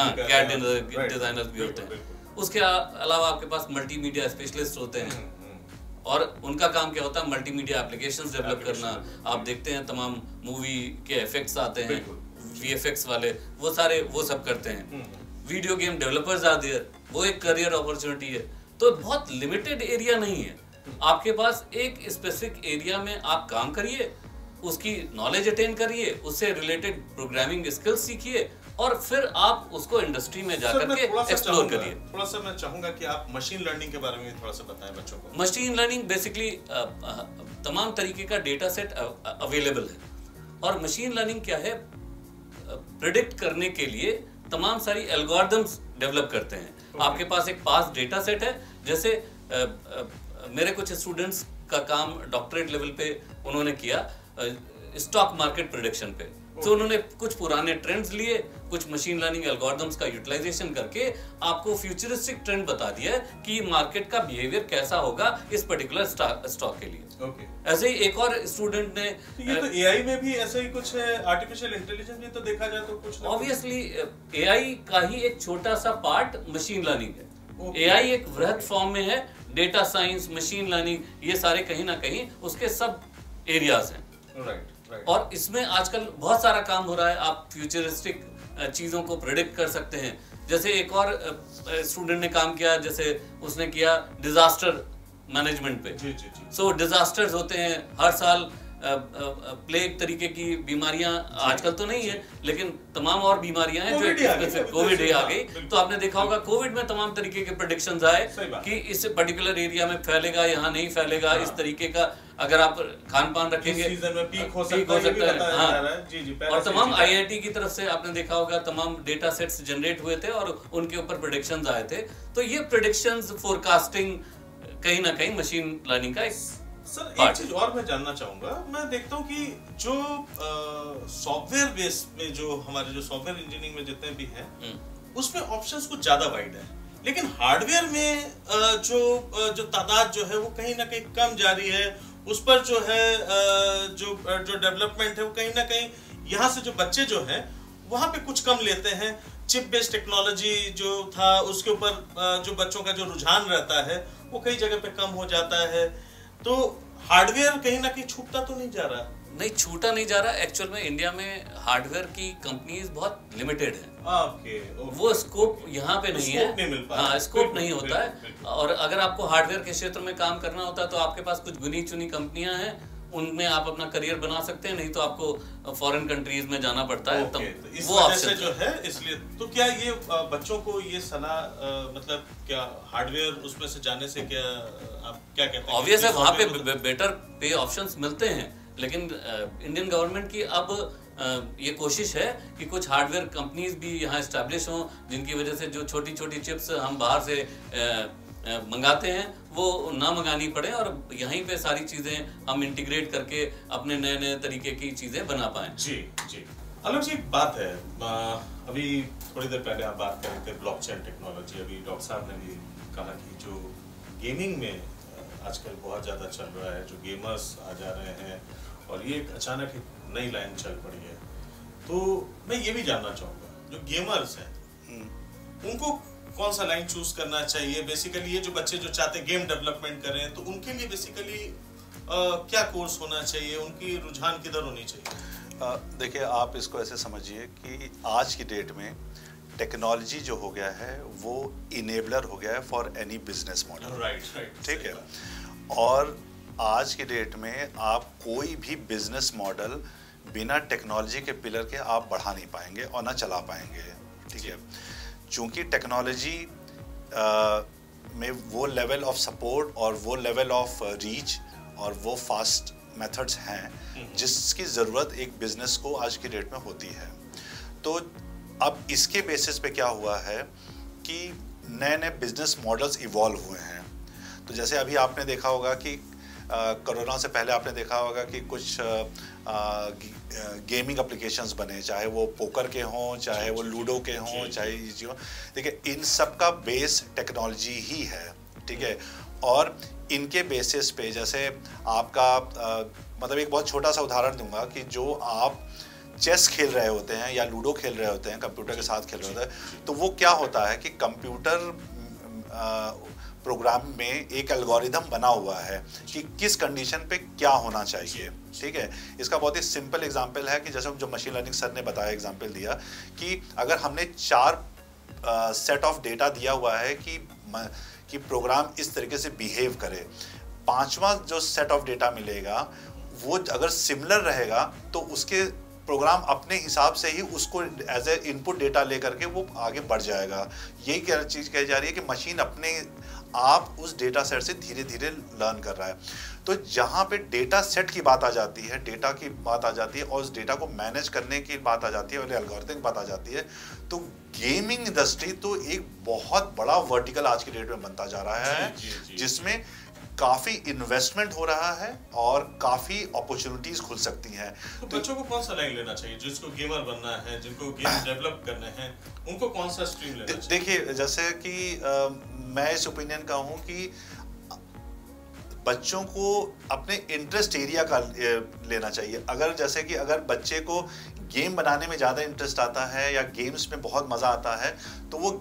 डिजाइनर्स भी होते हैं। उसके अलावा आपके पास मल्टीमीडिया स्पेशलिस्ट होते हैं और उनका काम क्या होता है मल्टीमीडिया एप्लीकेशंस डेवलप करना। आप देखते हैं तमाम मूवी के इफेक्ट्स आते हैं, वीएफएक्स वाले, वो सारे वो सब करते हैं। Video game developers are there, वो एक करियर अपॉर्चुनिटी है। तो बहुत लिमिटेड एरिया नहीं है, आपके पास एक स्पेसिफिक एरिया में आप काम करिए, उसकी नॉलेज अटेन करिए, उससे रिलेटेड प्रोग्रामिंग स्किल्स सीखिए और फिर आप उसको इंडस्ट्री में जाकर के एक्सप्लोर करिए। थोड़ा सा मैं चाहूंगा कि आप मशीन लर्निंग के बारे में थोड़ा सा बताएं बच्चों को। मशीन लर्निंग बेसिकली तमाम तरीके का डेटा सेट अवेलेबल है और मशीन लर्निंग क्या है, प्रेडिक्ट करने के लिए तमाम सारी एल्गोरिथम्स डेवलप करते हैं। आपके पास एक पास डेटा सेट है, जैसे मेरे कुछ स्टूडेंट्स का काम डॉक्टरेट लेवल पे उन्होंने किया स्टॉक मार्केट प्रेडिक्शन पे। तो उन्होंने कुछ पुराने ट्रेंड्स लिए, कुछ मशीन लर्निंग एल्गोरिथम्स का यूटिलाइजेशन करके आपको फ्यूचरिस्टिक ट्रेंड बता दिया है कि मार्केट का बिहेवियर कैसा होगा इस पर्टिकुलर स्टॉक के लिए। ऐसे ही एक और स्टूडेंट ने ये तो एआई में भी ऐसा ही कुछ है, आर्टिफिशियल इंटेलिजेंस में तो देखा जाए तो कुछ ऑब्वियसली एआई का ही एक छोटा सा पार्ट मशीन लर्निंग है। एआई एक वृहद फॉर्म में है, डेटा साइंस, मशीन लर्निंग, ये सारे कहीं ना कहीं उसके सब एरियाज हैं। और इसमें आजकल बहुत सारा काम हो रहा है, आप फ्यूचरिस्टिक चीज़ों को प्रेडिक्ट कर सकते हैं। जैसे एक और स्टूडेंट ने काम किया, जैसे उसने किया डिजास्टर मैनेजमेंट पे। सो डिजास्टर्स होते हैं हर साल, प्लेग तरीके की बीमारियां आजकल तो नहीं है लेकिन तमाम और बीमारियां हैं जो कोविड आ गई। तो आपने देखा होगा कोविड में तमाम तरीके के प्रेडिक्शंस आए कि इस पर्टिकुलर एरिया में फैलेगा, यहाँ नहीं फैलेगा। इस तरीके का अगर आप खान पान रखेंगे सीजन में पीक हो सकता है। हाँ। और तमाम आईआईटी की तरफ से आपने देखा होगा तमाम डेटा सेट्स जनरेट हुए थे और उनके ऊपर प्रेडिक्शंस आए थे। तो ये प्रेडिक्शंस, फोरकास्टिंग कहीं ना कहीं मशीन लर्निंग का एक सर एक चीज और मैं जानना चाहूंगा। मैं देखता हूँ कि जो सॉफ्टवेयर बेस में जो हमारे जो सॉफ्टवेयर इंजीनियरिंग में जितने भी हैं उसमें ऑप्शंस कुछ ज्यादा वाइड है, लेकिन हार्डवेयर में जो तादाद जो है वो कहीं ना कहीं कम जारी है। उस पर जो है जो डेवलपमेंट है वो कहीं ना कहीं यहाँ से जो बच्चे जो हैं वहाँ पे कुछ कम लेते हैं। चिप बेस्ड टेक्नोलॉजी जो था उसके ऊपर जो बच्चों का जो रुझान रहता है वो कई जगह पे कम हो जाता है। तो हार्डवेयर कहीं ना कहीं छूटता तो नहीं जा रहा? नहीं, छूटा नहीं जा रहा। एक्चुअल में इंडिया में हार्डवेयर की कंपनीज बहुत लिमिटेड है। वो स्कोप यहाँ पे नहीं है। हाँ, स्कोप नहीं होता है। और अगर आपको हार्डवेयर के क्षेत्र में काम करना होता है तो आपके पास कुछ गिनी चुनी कंपनियां हैं, उनमें आप अपना करियर बना सकते हैं, नहीं तो आपको फॉरेन कंट्रीज में जाना पड़ता है। तो इस वजह से जो है इसलिए तो क्या ये बच्चों को ये सलाह मतलब क्या हार्डवेयर उसमें से जाने से क्या आप क्या कहते हैं? ऑब्वियस है वहाँ पे बेटर पे ऑप्शंस मिलते हैं, लेकिन इंडियन गवर्नमेंट की अब ये कोशिश है कि कुछ हार्डवेयर कंपनीज भी यहाँ एस्टैब्लिश हों, जिनकी वजह से जो छोटी छोटी चिप्स हम बाहर से मंगाते हैं वो ना मंगानी पड़े और यहीं पे सारी चीजें हम इंटीग्रेट करके अपने नए नए तरीके की चीजें बना पाएं। जी जी। अलग से एक बात है, अभी थोड़ी देर पहले आप बात कर रहे थे ब्लॉकचेन टेक्नोलॉजी। अभी डॉक्टर साहब ने भी कहा कि जो गेमिंग में आजकल बहुत ज़्यादा चल रहा है, जो गेमर्स आ जा रहे हैं और ये एक अचानक एक नई लाइन चल पड़ी है। तो मैं ये भी जानना चाहूँगा जो गेमर्स हैं उनको कौन सा लाइन चूज करना चाहिए? बेसिकली ये जो बच्चे जो चाहते हैं गेम डेवलपमेंट करें तो उनके लिए बेसिकली क्या कोर्स होना चाहिए, उनकी रुझान किधर होनी चाहिए? देखिए, आप इसको ऐसे समझिए कि आज की डेट में टेक्नोलॉजी जो हो गया है वो इनेबलर हो गया है for any business model. Right, ठीक है। और आज की डेट में आप कोई भी बिजनेस मॉडल बिना टेक्नोलॉजी के पिलर के आप बढ़ा नहीं पाएंगे और ना चला पाएंगे, ठीक है। चूंकि टेक्नोलॉजी में वो लेवल ऑफ सपोर्ट और वो लेवल ऑफ रीच और वो फास्ट मेथड्स हैं जिसकी ज़रूरत एक बिजनेस को आज की डेट में होती है। तो अब इसके बेसिस पे क्या हुआ है कि नए नए बिजनेस मॉडल्स इवॉल्व हुए हैं। तो जैसे अभी आपने देखा होगा कि कोरोना से पहले आपने देखा होगा कि कुछ गेमिंग एप्लीकेशंस बने, चाहे वो पोकर के हों, चाहे वो लूडो के हों, चाहे ये हो। देखिए, इन सब का बेस टेक्नोलॉजी ही है, ठीक है। और इनके बेसिस पे जैसे आपका मतलब एक बहुत छोटा सा उदाहरण दूंगा कि जो आप चेस खेल रहे होते हैं या लूडो खेल रहे होते हैं, कंप्यूटर के साथ खेल रहे होते हैं, तो वो क्या होता है कि कंप्यूटर प्रोग्राम में एक एल्गोरिदम बना हुआ है कि किस कंडीशन पे क्या होना चाहिए, ठीक है। इसका बहुत ही सिंपल एग्जांपल है कि जैसे जो मशीन लर्निंग सर ने बताया, एग्जांपल दिया कि अगर हमने 4 सेट ऑफ डेटा दिया हुआ है कि प्रोग्राम इस तरीके से बिहेव करे, 5वां जो सेट ऑफ डेटा मिलेगा वो अगर सिमिलर रहेगा तो उसके प्रोग्राम अपने हिसाब से ही उसको एज ए इनपुट डेटा लेकर के वो आगे बढ़ जाएगा। यही क्या चीज़ कही जा रही है कि मशीन अपने आप उस डेटा सेट से धीरे धीरे लर्न कर रहा है। तो जहाँ पे डेटा सेट की बात आ जाती है, डेटा की बात आ जाती है और उस डेटा को मैनेज करने की बात आ जाती है और एल्गोरिथम की बात आ जाती है, तो गेमिंग इंडस्ट्री तो एक बहुत बड़ा वर्टिकल आज की डेट में बनता जा रहा है, जिसमें काफी इन्वेस्टमेंट हो रहा है और काफी अपॉर्चुनिटीज खुल सकती हैं। तो बच्चों को कौन सा लाइन लेना चाहिए? जिसको गेमर बनना है, जिनको गेम डेवलप करने हैं, उनको कौन सा स्ट्रीम लेना चाहिए? देखिए, जैसे कि मैं इस ओपिनियन का हूं कि बच्चों को अपने इंटरेस्ट एरिया का लेना चाहिए। अगर जैसे कि अगर बच्चे को गेम बनाने में ज़्यादा इंटरेस्ट आता है या गेम्स में बहुत मज़ा आता है, तो वो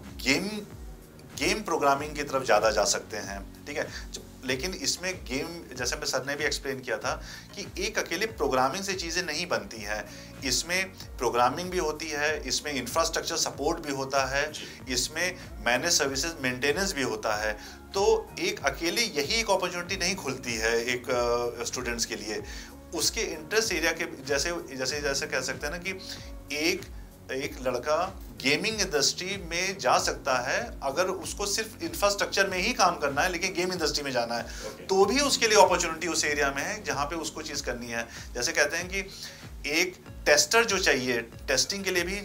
गेम प्रोग्रामिंग की तरफ ज़्यादा जा सकते हैं, ठीक है। लेकिन इसमें गेम, जैसे मैं सर ने भी एक्सप्लेन किया था कि एक अकेले प्रोग्रामिंग से चीज़ें नहीं बनती हैं, इसमें प्रोग्रामिंग भी होती है, इसमें इंफ्रास्ट्रक्चर सपोर्ट भी होता है, इसमें मैनेज सर्विसेज मेंटेनेंस भी होता है। तो एक अकेले यही एक अपॉर्चुनिटी नहीं खुलती है एक स्टूडेंट्स के लिए। उसके इंटरेस्ट एरिया के जैसे कह सकते हैं ना कि एक लड़का गेमिंग इंडस्ट्री में जा सकता है अगर उसको सिर्फ इंफ्रास्ट्रक्चर में ही काम करना है, लेकिन गेम इंडस्ट्री में जाना है तो भी उसके लिए अपॉर्चुनिटी उस एरिया में है जहाँ पे उसको चीज़ करनी है। जैसे कहते हैं कि एक टेस्टर जो चाहिए, टेस्टिंग के लिए भी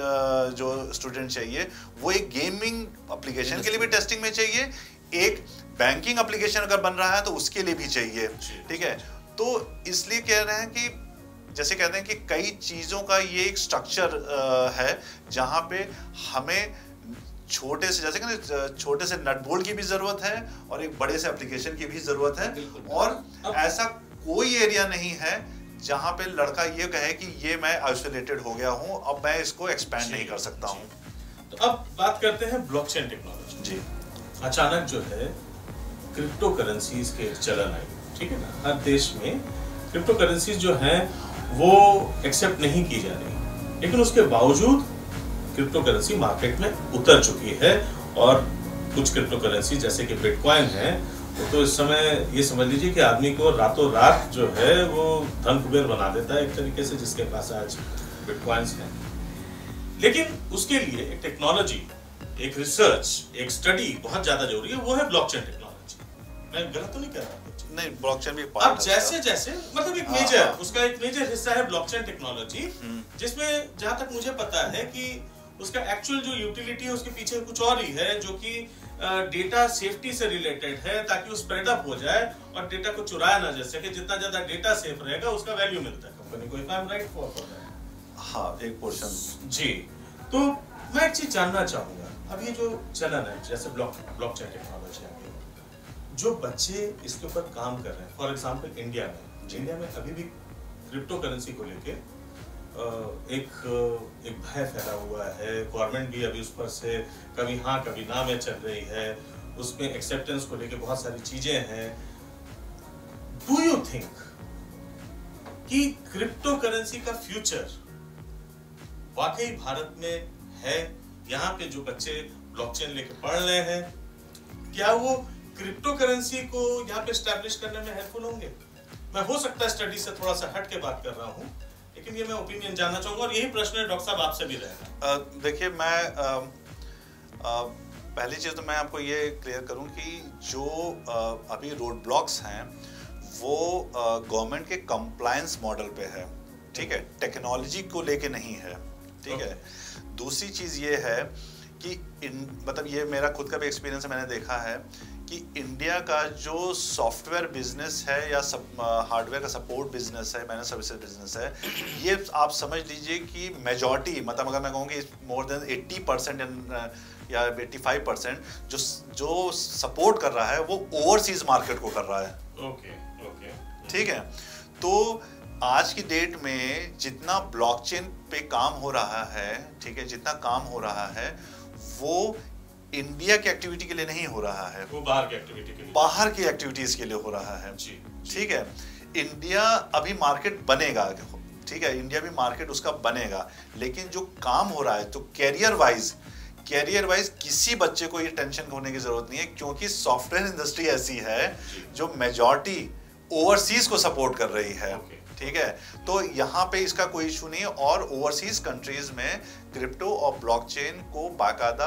जो स्टूडेंट चाहिए, वो एक गेमिंग एप्लीकेशन के लिए भी टेस्टिंग में चाहिए, एक बैंकिंग एप्लीकेशन अगर बन रहा है तो उसके लिए भी चाहिए, ठीक है। तो इसलिए कह रहे हैं कि जैसे कहते हैं कि कई चीज़ों का ये एक स्ट्रक्चर है जहाँ पे हमें छोटे से नट बोल्ट की भी ज़रूरत है और एक बड़े से एप्लीकेशन की भी ज़रूरत है, और ऐसा कोई एरिया नहीं है जहाँ पे लड़का ये कहे कि ये मैं आइसोलेटेड हो गया हूँ, अब मैं इसको एक्सपैंड नहीं कर सकता हूँ। तो अब बात करते हैं ब्लॉकचेन टेक्नोलॉजी। जी, अचानक जो है क्रिप्टो करेंसीज के चलन आई, ठीक है ना। हर देश में क्रिप्टो करेंसीज जो हैं वो एक्सेप्ट नहीं की जा रही, लेकिन उसके बावजूद क्रिप्टो करेंसी मार्केट में उतर चुकी है। और कुछ क्रिप्टो करेंसी जैसे कि बिटकॉइन है, तो इस समय ये समझ लीजिए कि आदमी को रातों रात जो है वो धन कुबेर बना देता है एक तरीके से, जिसके पास आज बिटकॉइंस हैं। लेकिन उसके लिए एक टेक्नोलॉजी, एक रिसर्च, एक स्टडी बहुत ज्यादा जरूरी है, वो है ब्लॉकचेन टेक्नोलॉजी। मैं गलत तो नहीं कह रहा? नहीं, ब्लॉकचेन भी अब जैसे मतलब एक मेजर, उसका एक मेजर हिस्सा है ब्लॉकचेन टेक्नोलॉजी, जिसमें जहां तक मुझे पता है कि उसका एक्चुअल जो यूटिलिटी है उसके पीछे कुछ और ही है, जो कि डेटा सेफ्टी से रिलेटेड है, ताकि वो स्प्रेड अप हो जाए और डेटा को चुराया ना जा सके। जितना ज्यादा डेटा सेफ रहेगा उसका वैल्यू मिलता है कंपनी को। If I am right for that? हाँ, एक पोर्शन जी। तो मैं एक चीज जानना चाहूंगा, अब ये जो चलन है जैसे ब्लॉकचेन टेक्नोलॉजी, जो बच्चे इसके ऊपर काम कर रहे हैं, फॉर एग्जांपल इंडिया में अभी भी क्रिप्टो करेंसी को लेके एक भय फैला हुआ है। गवर्नमेंट भी अभी उस पर से कभी हाँ कभी ना में चल रही है, उसमें एक्सेप्टेंस को लेके बहुत सारी चीजें हैं। डू यू थिंक कि क्रिप्टो करेंसी का फ्यूचर वाकई भारत में है? यहाँ पे जो बच्चे ब्लॉकचेन लेके पढ़ रहे हैं, क्या वो क्रिप्टो करेंसी को यहाँ पे एस्टैब्लिश करने में हेल्पफुल होंगे? मैं हो सकता है स्टडी से थोड़ा सा हट के बात कर रहा हूँ, लेकिन ये मैं ओपिनियन जानना चाहूंगा और यही प्रश्न डॉक्टर साहब आपसे भी रहेगा। देखिए, मैं पहली चीज़ तो मैं आपको ये क्लियर करूं कि जो अभी रोड ब्लॉक्स हैं वो गवर्नमेंट के कंप्लायंस मॉडल पे है, ठीक है, टेक्नोलॉजी को लेके नहीं है, ठीक है। दूसरी चीज़ ये है कि मतलब ये मेरा खुद का भी एक्सपीरियंस है, मैंने देखा है कि इंडिया का जो सॉफ्टवेयर बिजनेस है या हार्डवेयर का सपोर्ट बिजनेस है, मैनेज सर्विसेज बिजनेस है, ये आप समझ लीजिए कि मेजॉरिटी, मतलब अगर मैं कहूँ कि मोर देन 80% या 85% जो सपोर्ट कर रहा है वो ओवरसीज मार्केट को कर रहा है। ओके, ठीक है। तो आज की डेट में जितना ब्लॉकचेन पे काम हो रहा है, ठीक है, जितना काम हो रहा है वो इंडिया की एक्टिविटी के लिए नहीं हो रहा है, वो बाहर की एक्टिविटी के लिए, बाहर की एक्टिविटीज के लिए हो रहा है। जी, ठीक है। इंडिया अभी मार्केट बनेगा, ठीक है, इंडिया भी मार्केट उसका बनेगा, लेकिन जो काम हो रहा है तो कैरियर वाइज किसी बच्चे को ये टेंशन होने की जरूरत नहीं है, क्योंकि सॉफ्टवेयर इंडस्ट्री ऐसी है जो मेजॉरिटी ओवरसीज को सपोर्ट कर रही है। ठीक है, तो यहाँ पे इसका कोई इशू नहीं है। और ओवरसीज कंट्रीज में क्रिप्टो और ब्लॉकचेन को बाकायदा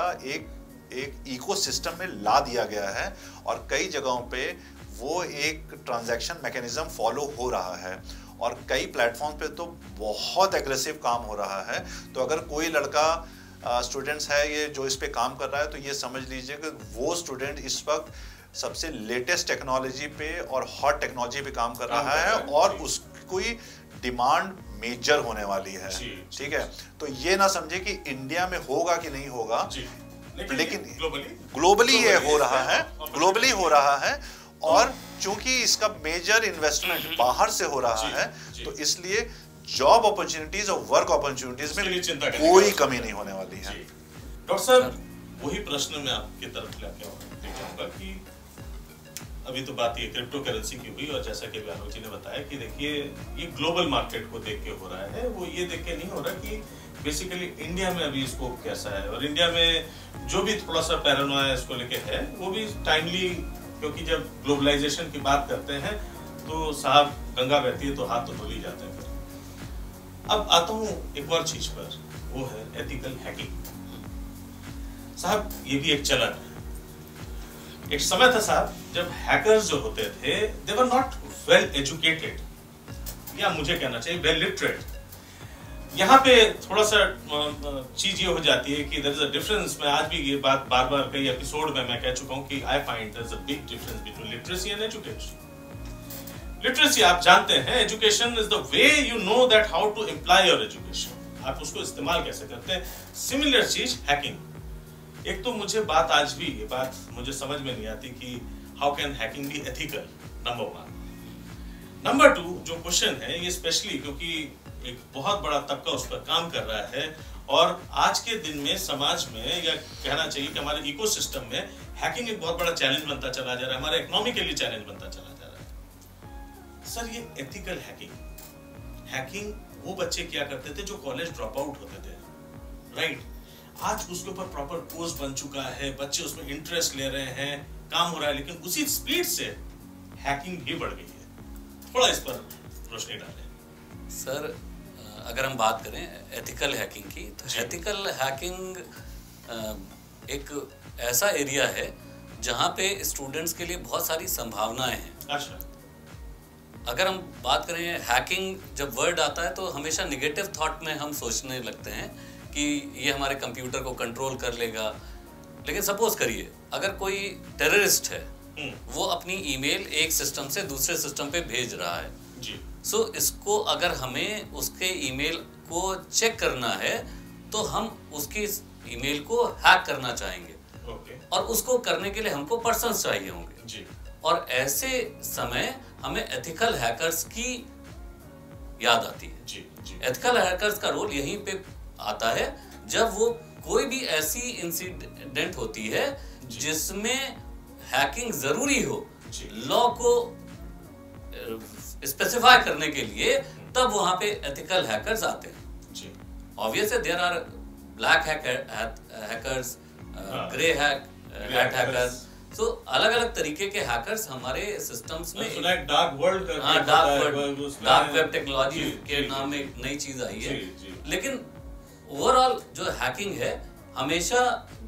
एक इकोसिस्टम में ला दिया गया है और कई जगहों पे वो एक ट्रांजैक्शन मैकेनिज्म फॉलो हो रहा है और कई प्लेटफॉर्म पे तो बहुत एग्रेसिव काम हो रहा है। तो अगर कोई लड़का स्टूडेंट्स है ये जो इस पे काम कर रहा है, तो ये समझ लीजिए कि वो स्टूडेंट इस वक्त सबसे लेटेस्ट टेक्नोलॉजी पे और हॉट टेक्नोलॉजी पे काम कर रहा है और उसकी डिमांड मेजर होने वाली है। ठीक है, तो ये ना समझे कि इंडिया में होगा कि नहीं होगा, लेकिन ग्लोबली ये हो रहा है, ग्लोबली हो रहा है। और चूंकि इसका मेजर इन्वेस्टमेंट बाहर से हो रहा है, तो इसलिए जॉब अपॉर्चुनिटीज और वर्क अपॉर्चुनिटीज में कोई कमी नहीं होने वाली है। डॉक्टर साहब, वही प्रश्न मैं आपकी तरफ लेके आऊंगा कि अभी तो बात ये क्रिप्टो करेंसी की हुई और जैसा कि आलोक जी ने बताया कि देखिए ये ग्लोबल मार्केट को देख के हो रहा है, वो ये देख के नहीं हो रहा कि बेसिकली इंडिया में अभी स्कोप कैसा है। और इंडिया में जो भी थोड़ा सा पैरानोया इसको लेके है वो भी टाइमली, क्योंकि जब ग्लोबलाइजेशन की बात करते हैं तो साहब गंगा बहती है तो हाथ तो धुल ही जाते हैं। अब आता हूँ एक और चीज पर, वो है एथिकल हैकिंग। साहब ये भी एक चलन है। एक समय था साहब जब हैकर्स जो होते थे they were not well educated, या मुझे कहना चाहिए वेल लिटरेट। यहाँ पे थोड़ा सा चीज ये हो जाती है कि देयर इज अ डिफरेंस। मैं आज भी ये बात बार बार कई एपिसोड में मैं कह चुका हूँ कि I find there is a big difference between literacy and education. Literacy आप जानते हैं, education is the way you know that how to apply your education, आप उसको इस्तेमाल कैसे करते हैं। सिमिलर चीज हैकिंग। एक तो मुझे बात आज भी ये बात मुझे समझ में नहीं आती कि how can hacking be ethical, number 1। Number 2 जो क्वेश्चन है ये स्पेशली क्योंकि एक बहुत बड़ा तबका उस पर काम कर रहा है और आज के दिन में समाज में, या कहना चाहिए कि हमारे इकोसिस्टम में हैकिंग एक बहुत बड़ा चैलेंज बनता चला जा रहा है, हमारे इकोनॉमी के लिए चैलेंज बनता चला जा रहा है। सर ये एथिकल हैकिंग वो बच्चे क्या करते थे जो कॉलेज ड्रॉप आउट होते थे, राइट? आज उसके ऊपर प्रॉपर कोर्स बन चुका है, बच्चे उसमें इंटरेस्ट ले रहे हैं, काम हो रहा है, लेकिन उसी स्पीड से हैकिंग भी बढ़ गई है। थोड़ा इस पर रोशनी डालें। सर अगर हम बात करें एथिकल हैकिंग की, तो एथिकल हैकिंग एक ऐसा एरिया है जहाँ पे स्टूडेंट्स के लिए बहुत सारी संभावनाएं हैं। अच्छा, अगर हम बात करें हैकिंग, जब वर्ड आता है तो हमेशा निगेटिव थॉट में हम सोचने लगते हैं कि ये हमारे कंप्यूटर को कंट्रोल कर लेगा। लेकिन सपोज करिए अगर कोई टेररिस्ट है, वो अपनी ईमेल एक सिस्टम से दूसरे सिस्टम पे भेज रहा है जी। सो इसको अगर हमें उसके ईमेल को चेक करना है तो हम उसकी ईमेल को हैक करना चाहेंगे। ओके। और उसको करने के लिए हमको पर्सन्स चाहिए होंगे जी। और ऐसे समय हमें एथिकल हैकर्स की याद आती है। जी, जी। एथिकल हैकर्स का रोल यहीं पे आता है जब वो कोई भी ऐसी इंसिडेंट होती है जिसमें हैकिंग जरूरी हो लॉ को स्पेसिफाई करने के लिए, तब वहां पे एथिकल हैकर्स आते हैं। Obviously there are black hackers, grey hackers, so अलग अलग तरीके के हैकर्स हमारे सिस्टम्स में, dark world, dark web technology के नाम में एक नई चीज आई है। लेकिन ओवरऑल जो हैकिंग है हमेशा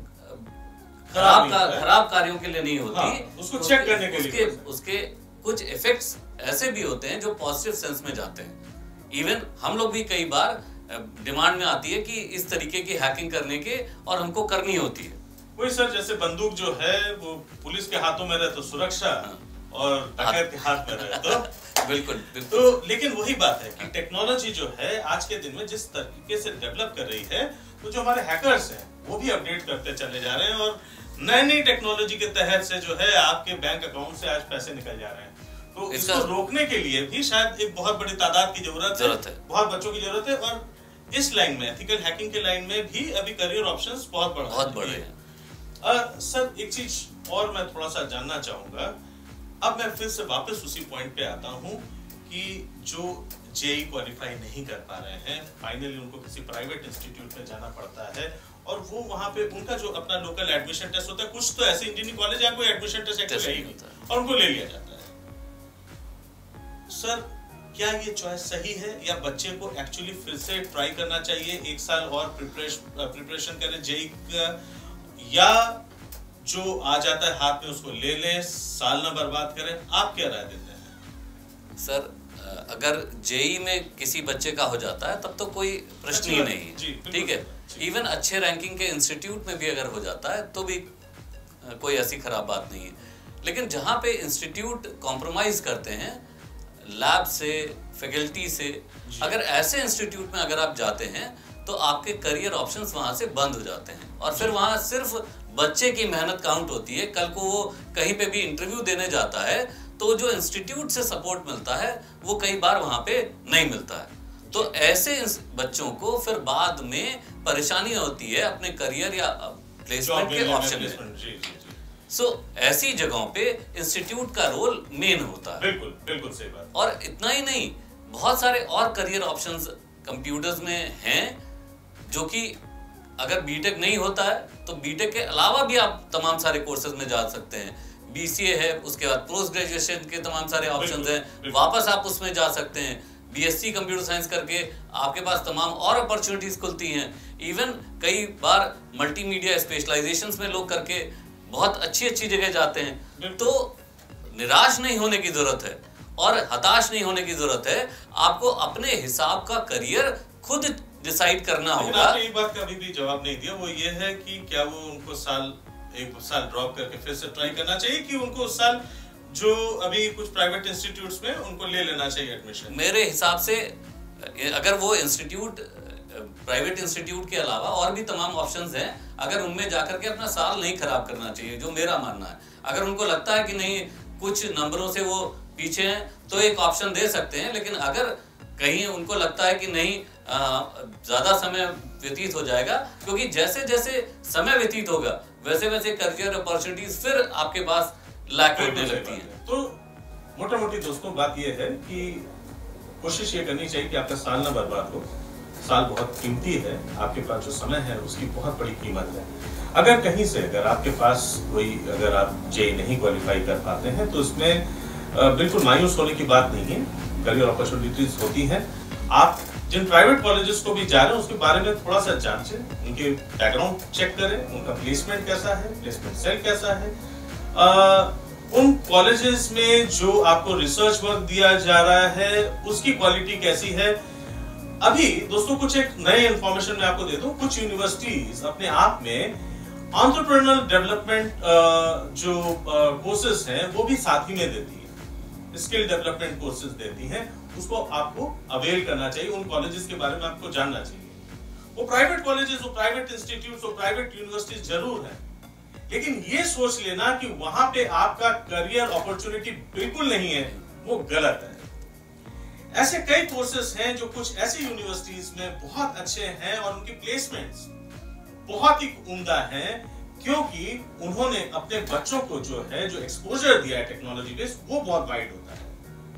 खराब कार्यों के लिए नहीं होती, उसको चेक करने के लिए उसके कुछ इफेक्ट्स ऐसे भी होते हैं जो पॉजिटिव सेंस में जाते हैं। इवन हम लोग भी कई बार डिमांड में आती है कि इस तरीके की हैकिंग करने के, और हमको करनी होती है। वही सर, जैसे बंदूक जो है वो पुलिस के हाथों में रहे तो सुरक्षा, और डकैत के हाथ में रहे तो बिल्कुल। तो लेकिन वही बात है कि टेक्नोलॉजी जो है आज के दिन में जिस तरीके से डेवलप कर रही है, तो जो हमारे हैकर्स हैं वो भी अपडेट करते चले जा रहे हैं, और नई नई टेक्नोलॉजी के तहत से जो है आपके बैंक अकाउंट से आज पैसे निकल जा रहे हैं। तो इसको रोकने के लिए भी शायद एक बहुत बड़ी तादाद की जरूरत है, बहुत बच्चों की जरूरत है, और इस लाइन में एथिकल हैकिंग के लाइन में भी अभी करियर ऑप्शंस बहुत बड़े हैं। सर एक चीज और मैं थोड़ा सा जानना चाहूंगा, अब मैं फिर से वापस उसी पॉइंट पे आता हूं कि जो जेई क्वालिफाई नहीं कर पा रहे हैं, फाइनली उनको किसी प्राइवेट इंस्टीट्यूट में जाना पड़ता है, और वो वहां पे उनका जो अपना लोकल एडमिशन टेस्ट होता है, कुछ तो ऐसे इंजीनियरिंग कॉलेज है कोई एडमिशन टेस्ट एक्चुअली नहीं, और उनको ले लिया जाता है। सर क्या ये चॉइस सही है, या बच्चे को एक्चुअली फिर से ट्राई करना चाहिए, एक साल और प्रिपरेशन करें जेई का, या जो आ जाता है हाथ में उसको ले लें, साल ना बर्बाद करें? आप क्या राय देते हैं? सर अगर जेई में किसी बच्चे का हो जाता है तब तो कोई प्रश्न ही नहीं है, ठीक है। इवन अच्छे रैंकिंग के इंस्टीट्यूट में भी अगर हो जाता है तो भी कोई ऐसी खराब बात नहीं है। लेकिन जहाँ पे इंस्टीट्यूट कॉम्प्रोमाइज करते हैं लैब से, फैकल्टी से, अगर ऐसे इंस्टीट्यूट में अगर आप जाते हैं तो आपके करियर ऑप्शंस वहाँ से बंद हो जाते हैं, और फिर वहाँ सिर्फ बच्चे की मेहनत काउंट होती है। कल को वो कहीं पे भी इंटरव्यू देने जाता है तो जो इंस्टीट्यूट से सपोर्ट मिलता है वो कई बार वहाँ पे नहीं मिलता है। तो ऐसे बच्चों को फिर बाद में परेशानी होती है अपने करियर या प्लेसमेंट के ऑप्शन में। सो ऐसी जगहों पे इंस्टीट्यूट का रोल मेन होता है। बिल्कुल बिल्कुल सही बात। और इतना ही नहीं, बहुत सारे और करियर ऑप्शंस कंप्यूटर्स में हैं, जो कि अगर बीटेक नहीं होता है तो बीटेक के अलावा भी आप तमाम सारे कोर्सेज में जा सकते हैं। बीसीए है, उसके बाद पोस्ट ग्रेजुएशन के तमाम सारे ऑप्शंस हैं, वापस आप उसमें जा सकते हैं। बीएससी कंप्यूटर साइंस करके आपके पास तमाम और अपॉर्चुनिटीज खुलती हैं। इवन कई बार मल्टीमीडिया स्पेशलाइजेशंस में लोग करके बहुत अच्छी अच्छी जगह जाते हैं। तो निराश नहीं होने की जरूरत है और हताश नहीं होने की जरूरत है। आपको अपने हिसाब का करियर खुद डिसाइड करना होगा। आपने एक बात का अभी भी जवाब नहीं दिया, वो ये है कि क्या वो उनको एक साल ड्रॉप करके फिर से ट्राई करना चाहिए, कि उनको उस साल जो अभी कुछ प्राइवेट इंस्टीट्यूट्स में उनको ले लेना चाहिए एडमिशन? मेरे हिसाब से अगर वो इंस्टीट्यूट प्राइवेट इंस्टीट्यूट के अलावा और भी तमाम ऑप्शंस हैं, अगर उनमें जाकर के अपना साल नहीं खराब करना चाहिए, जो मेरा मानना है। अगर उनको लगता है कि नहीं कुछ नंबरों से वो पीछे हैं तो एक ऑप्शन दे सकते हैं, लेकिन अगर कहीं उनको लगता है कि नहीं ज्यादा समय व्यतीत हो जाएगा, क्योंकि जैसे जैसे समय व्यतीत होगा वैसे वैसे करियर अपॉर्चुनिटीज फिर आपके पास लैक होने लगती हैं। तो मोटा मोटी दोस्तों बात ये है कि कोशिश ये करनी चाहिए कि आपका साल ना बर्बाद हो। साल बहुत कीमती है, आपके पास जो समय है उसकी बहुत बड़ी कीमत है। अगर कहीं से अगर आपके पास अगर आप जेई नहीं क्वालिफाई कर पाते हैं तो इसमें बिल्कुल मायूस होने की बात नहीं है, करियर अपॉर्चुनिटीज होती हैं। आप जिन प्राइवेट कॉलेजेस को भी जा रहे हैं उसके बारे में थोड़ा सा जांचें, उनके बैकग्राउंड चेक करें, उनका प्लेसमेंट कैसा है, प्लेसमेंट सेल कैसा है, उन कॉलेजेस में जो आपको रिसर्च वर्क दिया जा रहा है उसकी क्वालिटी कैसी है। अभी दोस्तों कुछ एक नई इंफॉर्मेशन मैं आपको दे दूं, कुछ यूनिवर्सिटीज अपने आप में एंटरप्रेन्योरल डेवलपमेंट जो कोर्सेज हैं वो भी साथ ही में देती है, स्किल डेवलपमेंट कोर्सेज देती हैं, उसको आपको अवेल करना चाहिए। उन कॉलेजेस के बारे में आपको जानना चाहिए। वो प्राइवेट कॉलेजेस, वो प्राइवेट इंस्टीट्यूट, वो प्राइवेट यूनिवर्सिटीज जरूर है, लेकिन ये सोच लेना कि वहां पे आपका करियर अपॉर्चुनिटी बिल्कुल नहीं है, वो गलत है। ऐसे कई कोर्सेज हैं जो कुछ ऐसी यूनिवर्सिटीज में बहुत अच्छे हैं और उनकी प्लेसमेंट्स बहुत ही उम्दा हैं, क्योंकि उन्होंने अपने बच्चों को जो है जो एक्सपोजर दिया है टेक्नोलॉजी बेस्ड, वो बहुत वाइड होता है।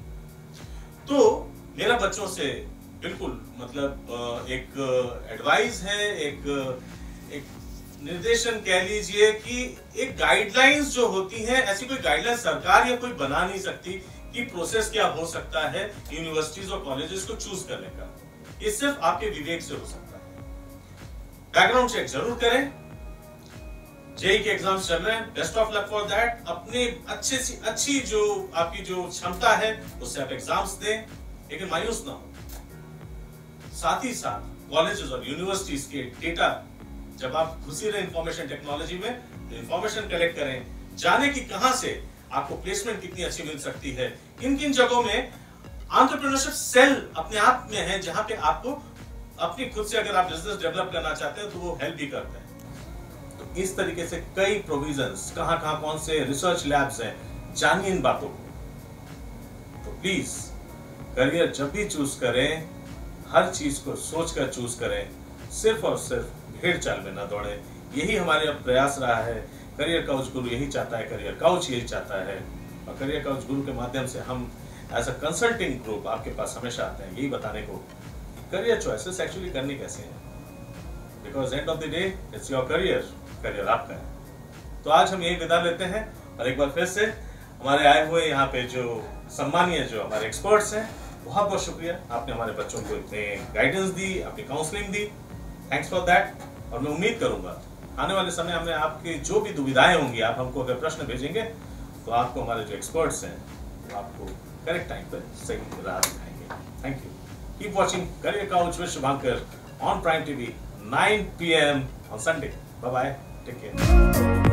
तो मेरा बच्चों से बिल्कुल मतलब एक एडवाइस है, एक निर्देशन कह लीजिए कि एक गाइडलाइंस जो होती है, ऐसी कोई गाइडलाइन सरकार या कोई बना नहीं सकती कि प्रोसेस क्या हो सकता है यूनिवर्सिटीज और कॉलेजेस को चूज करने का। ये सिर्फ आपके विवेक से हो सकता है। बैकग्राउंड चेक जरूर करें। जेई के एग्जाम्स चल रहे हैं, best of luck for that. अपने अच्छी जो आपकी जो क्षमता है उससे आप एग्जाम्स दें, लेकिन मायूस ना हो। साथ ही साथ कॉलेजेस और यूनिवर्सिटीज के डेटा, जब आप घुसी रहे इंफॉर्मेशन टेक्नोलॉजी में, तो इंफॉर्मेशन कलेक्ट करें, जाने की कहां से आपको प्लेसमेंट कितनी अच्छी मिल सकती है, किन किन जगहों में एंटरप्रेन्योरशिप सेल अपने आप में है जहां पे आपको अपनी खुद से अगर आप बिजनेस डेवलप करना चाहते हैं तो वो हेल्प भी करते हैं। तो इस तरीके से कई प्रोविजंस, कहां कौन से रिसर्च लैब्स हैं, जानिए इन बातों को। तो प्लीज करियर जब भी चूज करें, हर चीज को सोचकर चूज करें, सिर्फ और सिर्फ भीड़ चाल में ना दौड़े। यही हमारे अब प्रयास रहा है। करियर काउच गुरु यही चाहता है, करियर काउच यही चाहता है, और करियर काउच गुरु के माध्यम से हम एज अ कंसल्टिंग ग्रुप आपके पास हमेशा आते हैं यही बताने को करियर चॉइसेस एक्चुअली करनी कैसे है, because end of the day it's your career, career आपका है। तो आज हम यही विदा लेते हैं, और एक बार फिर से हमारे आए हुए यहाँ पे जो सम्मानीय जो हमारे एक्सपर्ट्स हैं, बहुत बहुत शुक्रिया। आपने हमारे बच्चों को इतने गाइडेंस दी, अपनी काउंसलिंग दी, थैंक्स फॉर दैट। और मैं उम्मीद करूंगा आने वाले समय में आपकी जो भी दुविधाएं होंगी, आप हमको अगर प्रश्न भेजेंगे तो आपको हमारे जो एक्सपर्ट्स हैं वो आपको करेक्ट टाइम पर सही राह दिखाएंगे। Thank you. Keep watching career couch with Shubhankar on prime TV 9 PM on Sunday. Bye bye. Take care.